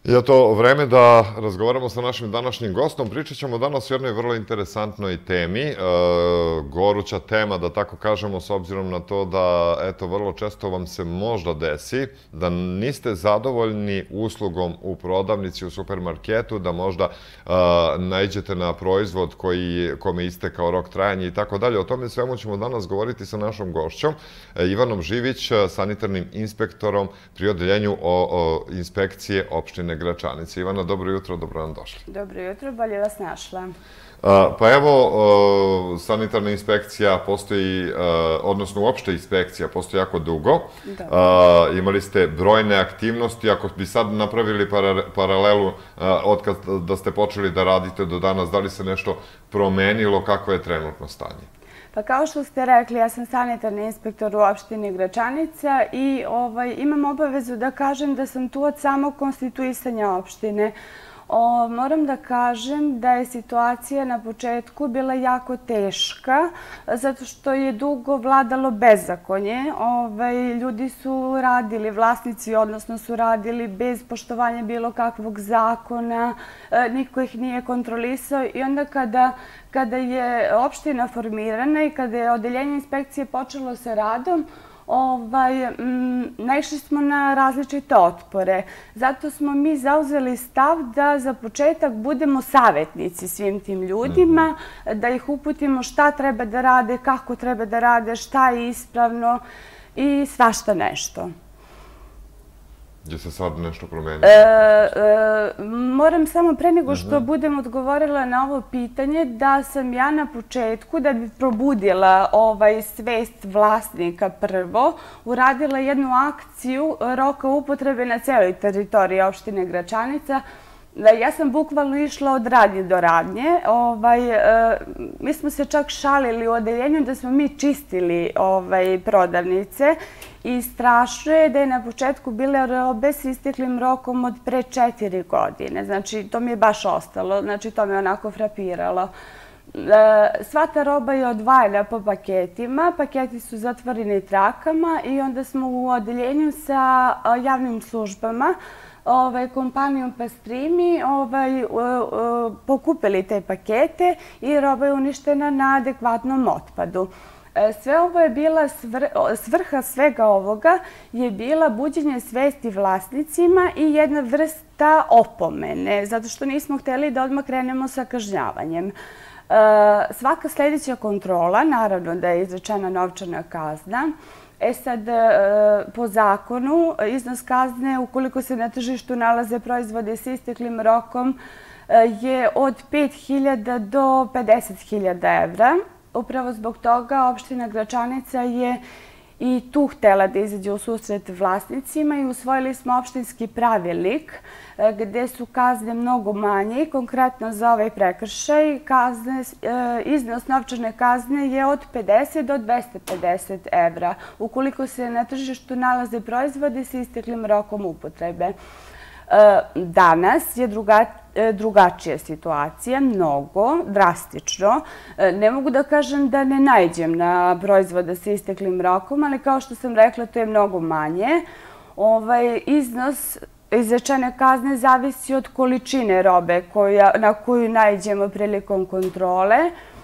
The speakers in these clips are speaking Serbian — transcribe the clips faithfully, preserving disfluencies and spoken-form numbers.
I je to vreme da razgovaramo sa našim današnjim gostom. Pričat ćemo danas o jednoj vrlo interesantnoj temi, goruća tema, da tako kažemo, s obzirom na to da, eto, vrlo često vam se možda desi da niste zadovoljni uslugom u prodavnici, u supermarketu, da možda naiđete na proizvod kome istekao rok trajanja i tako dalje. O tome svemu ćemo danas govoriti sa našom gošćom, Ivanom Živić, sanitarnim inspektorom pri odeljenju inspekcije opštine Gračanice. Ivana, dobro jutro, dobro nam došli. Dobro jutro, bolje vas našla. Pa evo, sanitarna inspekcija postoji, odnosno uopšte inspekcija postoji jako dugo. Imali ste brojne aktivnosti. Ako bi sad napravili paralelu od da ste počeli da radite do danas, da li se nešto promenilo, kako je trenutno stanje? Pa kao što ste rekli, ja sam sanitarni inspektor u opštini Gračanica i imam obavezu da kažem da sam tu od samog konstituisanja opštine. Moram da kažem da je situacija na početku bila jako teška, zato što je dugo vladalo bezakonje. Ljudi su radili, vlasnici odnosno su radili bez poštovanja bilo kakvog zakona, niko ih nije kontrolisao i onda kada kada je opština formirana i kada je odeljenje inspekcije počelo sa radom, naišli smo na različite otpore. Zato smo mi zauzeli stav da za početak budemo savjetnici svim tim ljudima, da ih uputimo šta treba da rade, kako treba da rade, šta je ispravno i svašta nešto. Je se sad nešto promenilo? Moram samo pre nego što budem odgovorila na ovo pitanje da sam ja na početku, da bi probudila svest vlasnika prvo, uradila jednu akciju roka upotrebe na celoj teritoriji opštine Gračanica. Ja sam bukvalno išla od radnje do radnje. Mi smo se čak šalili u odeljenju da smo mi čistili prodavnice i strašno je da je na početku bile robe s isteklim rokom od pre četiri godine. Znači, to mi je baš ostalo. Znači, to me onako frapiralo. Sva ta roba je odvajana po paketima. Paketi su zatvoreni trakama i onda smo u odeljenju sa javnim službama, kompanijom Pastrimi, pokupili te pakete i roba je uništena na adekvatnom otpadu. Sve ovo je bila, svrha svega ovoga je bila buđenje svesti vlasnicima i jedna vrsta opomene, zato što nismo hteli da odmah krenemo sa kažnjavanjem. Svaka sljedeća kontrola, naravno da je izrečena novčana kazna. E sad, po zakonu, iznos kazne, ukoliko se na tržištu nalaze proizvode s isteklim rokom, je od pet hiljada do pedeset hiljada evra. Upravo zbog toga opština Gračanica je i tu htela da izađe u susret vlasnicima i usvojili smo opštinski pravilnik gde su kazne mnogo manje i konkretno za ovaj prekršaj iznos novčane kazne je od pedeset do dvesta pedeset evra ukoliko se na tržištu nalaze proizvodi sa isteklim rokom upotrebe. Danas je drugačija situacija, mnogo, drastično. Ne mogu da kažem da ne naiđem na proizvode sa isteklim rokom, ali kao što sam rekla, to je mnogo manje. Iznos izrečene kazne zavisi od količine robe na koju naiđemo prilikom kontrole.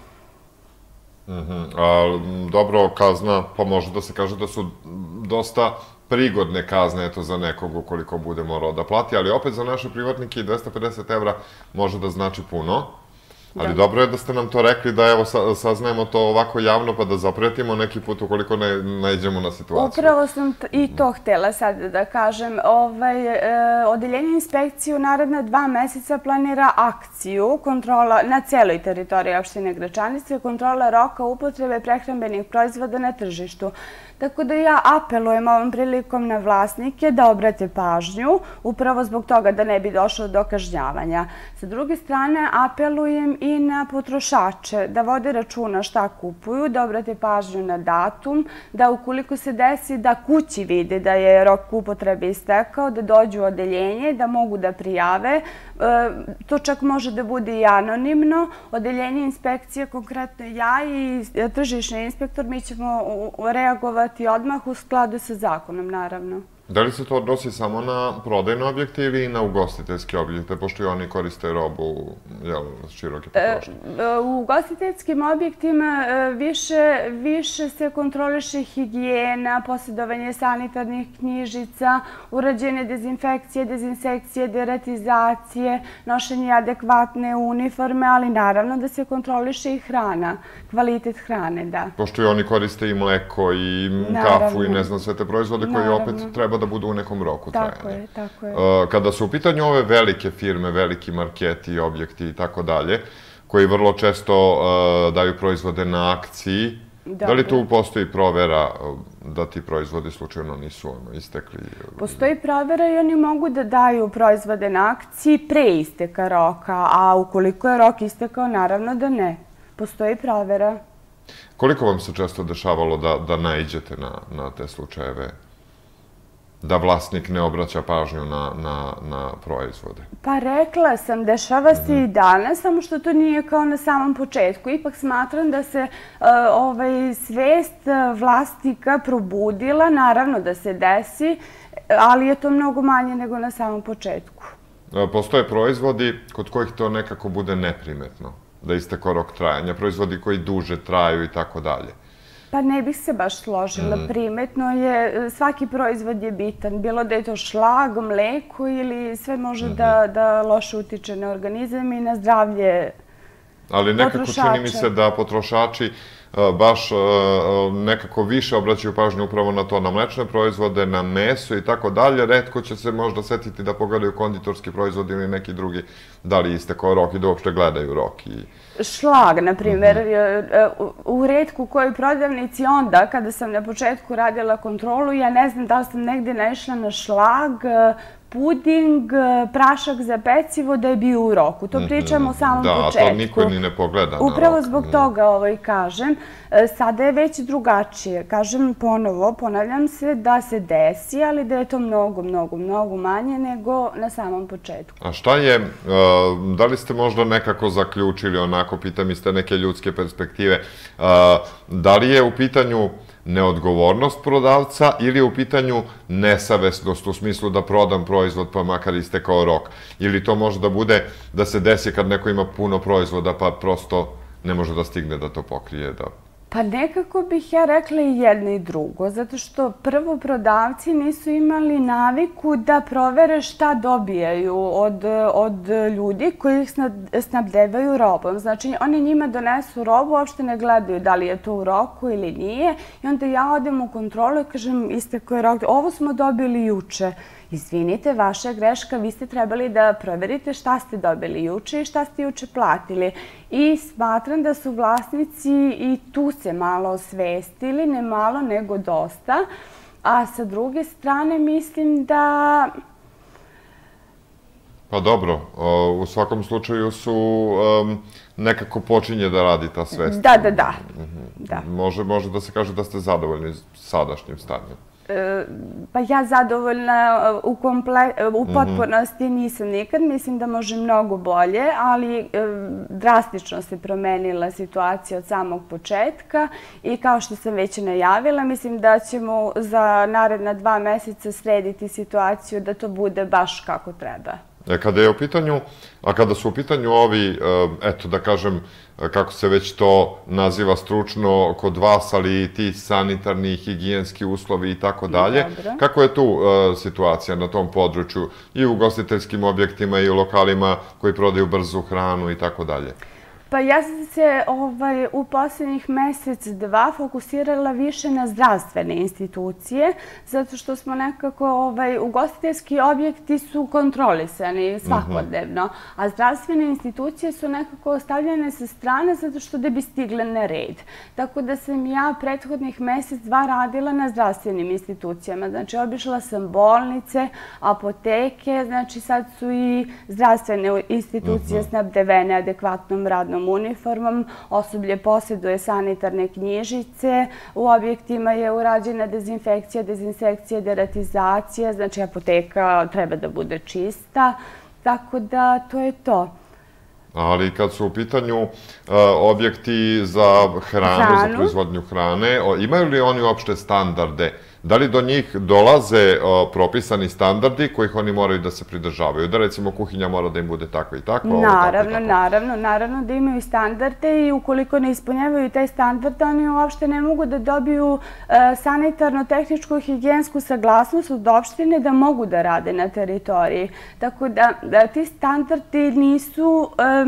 Dobro, kazna, pa može da se kaže da su dosta prigodne kazne za nekog ukoliko bude morao da plati, ali opet za naše privatnike i dvesta pedeset evra može da znači puno. Ali dobro je da ste nam to rekli, da evo saznajemo to ovako javno pa da zapretimo neki put ukoliko ne naiđemo na situaciju. Upravo sam i to htjela sad da kažem. Odeljenje inspekcije u naredna dva meseca planira akciju kontrola na celoj teritoriji opštine Gračanice, kontrola roka upotrebe prehrambenih proizvoda na tržištu. Tako da ja apelujem ovom prilikom na vlasnike da obrate pažnju, upravo zbog toga da ne bi došlo do kažnjavanja. Sa druge strane, apelujem i na potrošače da vode računa šta kupuju, da obrate pažnju na datum, da ukoliko se desi da kući vide da je rok upotrebe istekao, da dođu u odeljenje, da mogu da prijave. To čak može da bude i anonimno. Odeljenje inspekcije, konkretno ja i tržišni inspektor, mi ćemo reagovati odmah u skladu sa zakonom, naravno. Da li se to odnosi samo na prodajne objekte ili i na ugostiteljske objekte, pošto i oni koriste robu široke potrošnje? U ugostiteljskim objektima više se kontroliše higijena, posjedovanje sanitarnih knjižica, urađene dezinfekcije, dezinsekcije, deratizacije, nošenje adekvatne uniforme, ali naravno da se kontroliše i hrana, kvalitet hrane, da. Pošto i oni koriste i mleko, i kafu, i ne znam, sve te proizvode koji opet treba da budu u nekom roku trajanja. Tako je, tako je. Kada su u pitanju ove velike firme, veliki marketi, objekti i tako dalje, koji vrlo često daju proizvode na akciji, da li tu postoji provera da ti proizvodi slučajno nisu istekli? Postoji provera i oni mogu da daju proizvode na akciji pre isteka roka, a ukoliko je rok istekao, naravno da ne. Postoji provera. Koliko vam se često dešavalo da naiđete na te slučajeve? Da vlasnik ne obraća pažnju na proizvode? Pa rekla sam, dešava se i danas, samo što to nije kao na samom početku. Ipak smatram da se svest vlasnika probudila, naravno da se desi, ali je to mnogo manje nego na samom početku. Postoje proizvodi kod kojih to nekako bude neprimetno, da isteko rok trajanja, proizvodi koji duže traju i tako dalje. Pa ne bih se baš složila. Primetno je, svaki proizvod je bitan. Bilo da je to šlag, mleko ili sve može da loše utiče na organizam i na zdravlje potrošača. Ali nekako čini mi se da potrošači baš nekako više obraćaju pažnju upravo na to, na mlečne proizvode, na meso i tako dalje. Retko će se možda setiti da pogledaju konditorski proizvod ili neki drugi, da li istekao rok i da uopšte gledaju rok. Šlag, na primjer, u retku kojoj prodavnici onda, kada sam na početku radila kontrolu, ja ne znam da li sam negde naišla na šlag, puding, prašak za pecivo da je bio u roku. To pričamo o samom početku. Da, to niko ni ne pogleda na rok. Upravo zbog toga kažem. Sada je već drugačije. Kažem ponovo, ponavljam se da se desi, ali da je to mnogo, mnogo, mnogo manje nego na samom početku. A šta je, da li ste možda nekako zaključili, onako pitam iz te neke ljudske perspektive, da li je u pitanju neodgovornost prodavca ili je u pitanju nesavesnost u smislu da prodam proizvod pa makar istekao rok? Ili to može da bude da se desi kad neko ima puno proizvoda pa prosto ne može da stigne da to pokrije? Pa nekako bih ja rekla i jedno i drugo, zato što prvo prodavci nisu imali naviku da provere šta dobijaju od ljudi koji ih snabdevaju robom. Znači, oni njima donesu robu, uopšte ne gledaju da li je to u roku ili nije i onda ja odem u kontrolu i kažem, isteko je rok, ovo smo dobili juče. Izvinite, vaša je greška, vi ste trebali da proverite šta ste dobili juče i šta ste juče platili. I smatram da su vlasnici i tu se malo osvestili, ne malo nego dosta. A sa druge strane mislim da... Pa dobro, u svakom slučaju su nekako počinje da radi ta svest. Da, da, da. Može da se kaže da ste zadovoljni sadašnjim stanjem. Pa ja zadovoljna u potpunosti nisam nikad. Mislim da može mnogo bolje, ali drastično se promenila situacija od samog početka i kao što sam već najavila, mislim da ćemo za naredna dva meseca srediti situaciju da to bude baš kako treba. Kada je u pitanju, a kada su u pitanju ovi, eto da kažem, kako se već to naziva stručno kod vas, ali i ti sanitarni, higijenski uslovi i tako dalje, kako je tu situacija na tom području i u ugostiteljskim objektima i u lokalima koji prodaju brzu hranu i tako dalje? Pa ja sam se u posljednjih mesec, dva fokusirala više na zdravstvene institucije, zato što smo nekako, ugostiteljski objekti su kontrolisani svakodnevno, a zdravstvene institucije su nekako ostavljene sa strane zato što da bi stigle na red. Tako da sam ja prethodnih mesec, dva radila na zdravstvenim institucijama. Znači, obišla sam bolnice, apoteke, znači sad su i zdravstvene institucije snabdevene adekvatnom radnom uniformom, osoblje posjeduje sanitarne knjižice, u objektima je urađena dezinfekcija, dezinsekcija, deratizacija, znači apoteka treba da bude čista, tako da to je to. Ali kad su u pitanju objekti za hranu, za proizvodnju hrane, imaju li oni uopšte standarde da li do njih dolaze propisani standardi kojih oni moraju da se pridržavaju? Da recimo kuhinja mora da im bude takva i takva? Naravno, naravno, naravno da imaju standarde i ukoliko ne ispunjavaju taj standard, oni uopšte ne mogu da dobiju sanitarno-tehničku higijensku saglasnost od opštine da mogu da rade na teritoriji. Tako da ti standardi nisu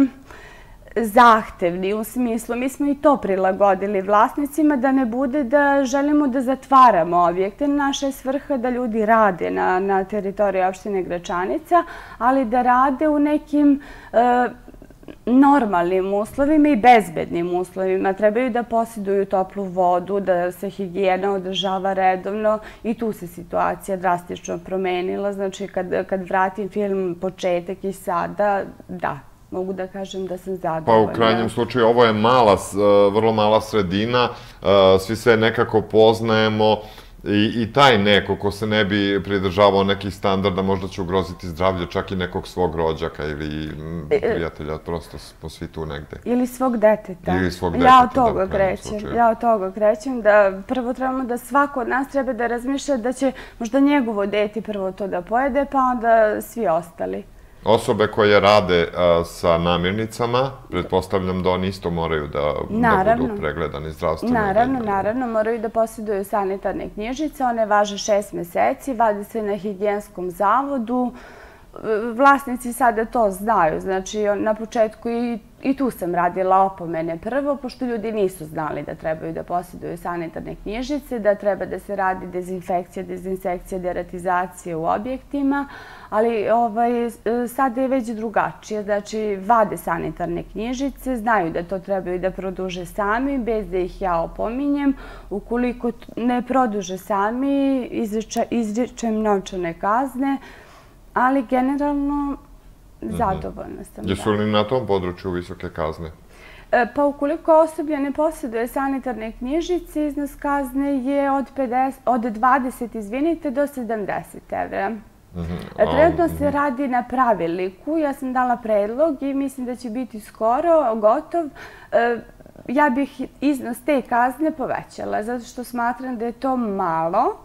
zahtevni u smislu, mi smo i to prilagodili vlasnicima da ne bude da želimo da zatvaramo objekte. Naša je svrha da ljudi rade na teritoriji opštine Gračanica, ali da rade u nekim normalnim uslovima i bezbednim uslovima. Trebaju da posjeduju toplu vodu, da se higijena održava redovno i tu se situacija drastično promenila. Znači, kad vratim film početak i sada, da, mogu da kažem da sam zadovoljna. Pa u krajnjem slučaju ovo je mala, vrlo mala sredina, svi se nekako poznajemo i taj neko ko se ne bi pridržavao nekih standarda možda će ugroziti zdravlje čak i nekog svog rođaka ili prijatelja, prosto smo svi tu negde. Ili svog deteta. Ili svog deteta, ja od toga krećem. Ja od toga krećem da prvo trebamo da svako od nas treba da razmišlja da će možda njegovo dete prvo to da pojede, pa onda svi ostali. Osobe koje rade sa namirnicama, pretpostavljam da oni isto moraju da budu pregledani zdravstveno. Naravno, naravno, moraju da posjeduju sanitarne knjižice, one važe šest meseci, vade se na higijenskom zavodu. Vlasnici sada to znaju, znači na početku i tu sam radila opomene prvo, pošto ljudi nisu znali da trebaju da posjeduju sanitarne knjižice, da treba da se radi dezinfekcija, dezinsekcija, deratizacija u objektima, ali sada je već drugačije, znači vade sanitarne knjižice, znaju da to trebaju da produže sami, bez da ih ja opominjem. Ukoliko ne produže sami, izričem novčane kazne, ali generalno zadovoljna sam. Jesu li na tom području visoke kazne? Pa ukoliko osoblje ne posjeduje sanitarne knjižice, iznos kazne je od dvadeset, izvinite, do sedamdeset evra. Trenutno se radi na pravilniku, ja sam dala predlog i mislim da će biti skoro gotov. Ja bih iznos te kazne povećala, zato što smatram da je to malo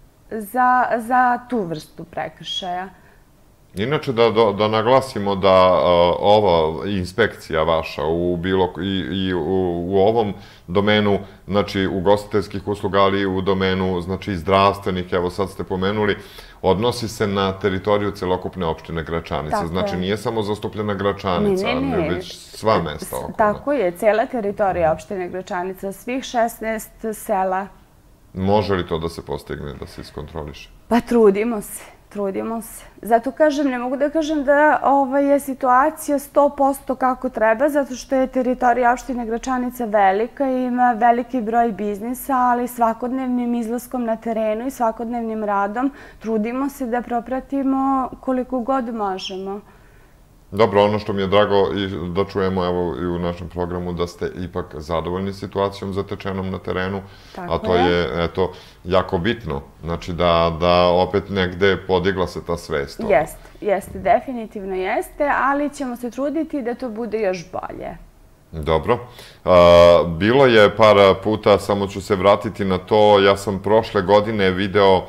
za tu vrstu prekršaja. Inače, da naglasimo da ova inspekcija vaša i u ovom domenu, znači ugostiteljskih usluga, ali i u domenu zdravstvenih, evo sad ste pomenuli, odnosi se na teritoriju celokupne opštine Gračanica. Znači, nije samo zastupljena Gračanica, već sva mesta okolo. Tako je, cela teritorija opštine Gračanica, svih šesnaest sela. Može li to da se postigne, da se iskontroliše? Pa trudimo se. Trudimo se. Zato kažem, ne mogu da kažem da je situacija sto posto kako treba, zato što je teritorija opštine Gračanica velika i ima veliki broj biznisa, ali svakodnevnim izlaskom na terenu i svakodnevnim radom trudimo se da propratimo koliko god možemo. Dobro, ono što mi je drago da čujemo i u našem programu da ste ipak zadovoljni situacijom zatečenom na terenu, a to je jako bitno. Znači da opet negde podigla se ta svest. Jeste, jeste, definitivno jeste, ali ćemo se truditi da to bude još bolje. Dobro. Bilo je par puta, samo ću se vratiti na to, ja sam prošle godine video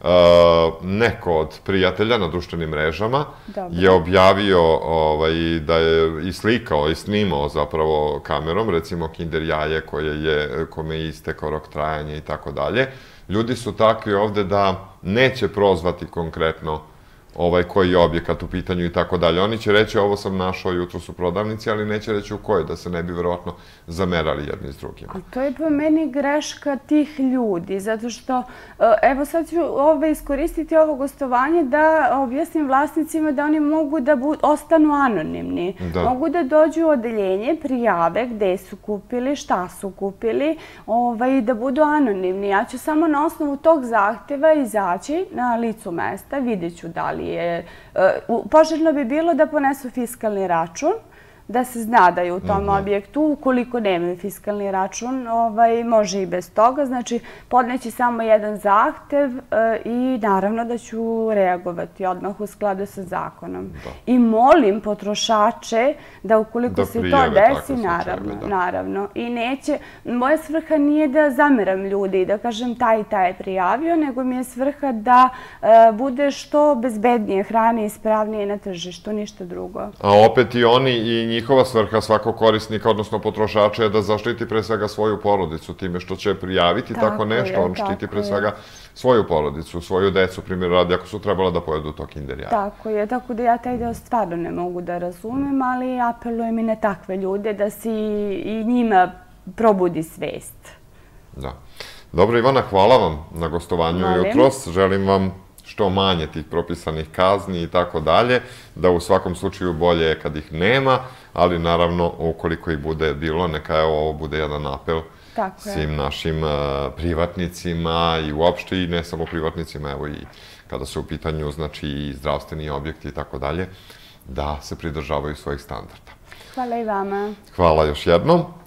neko od prijatelja na društvenim mrežama je objavio da je i slikao i snimao zapravo kamerom, recimo kinder jaje kome je istekao rok trajanja i tako dalje. Ljudi su takvi ovde da neće prozvati konkretno koji je objekat u pitanju i tako dalje. Oni će reći ovo sam našao jutros u prodavnici, ali neće reći u kojoj, da se ne bi verovatno zamerali jedni s drugima. To je po meni greška tih ljudi, zato što, evo sad ću iskoristiti ovo gostovanje da objasnim vlasnicima da oni mogu da ostanu anonimni. Mogu da dođu u odeljenje, prijave gde su kupili, šta su kupili i da budu anonimni. Ja ću samo na osnovu tog zahteva izaći na licu mesta, vidjet ću da li je... Poželjno bi bilo da ponesu fiskalni račun, da se zna da je u tom objektu. Ukoliko nemaju fiskalni račun, može i bez toga. Znači, podneći samo jedan zahtev i naravno da ću reagovati odmah u skladu sa zakonom. I molim potrošače da ukoliko se to desi, naravno, i neće, moja svrha nije da zameram ljudi i da kažem taj i taj je prijavio, nego mi je svrha da bude što bezbednije hrane i ispravnije na tržištu, ništa drugo. A opet i oni i njihova svrha svakog korisnika, odnosno potrošača, je da zaštiti pre svega svoju porodicu time što će prijaviti tako nešto. On štiti pre svega svoju porodicu, svoju decu, primjer radi, ako su trebala da pojedu to Kinder jaje. Tako je, tako da ja taj deo stvarno ne mogu da razumem, ali apelujem i na takve ljude da se i njima probudi svest. Da. Dobro, Ivana, hvala vam na gostovanju jutros. Želim vam što manje tih propisanih kazni i tako dalje, da u svakom slučaju bolje je kad ih nema, ali naravno, ukoliko ih bude bilo, neka ovo bude jedan apel svim našim privatnicima i uopšte i ne samo privatnicima, evo i kada su u pitanju, znači, i zdravstveni objekti i tako dalje, da se pridržavaju svojih standarda. Hvala i vama. Hvala još jednom.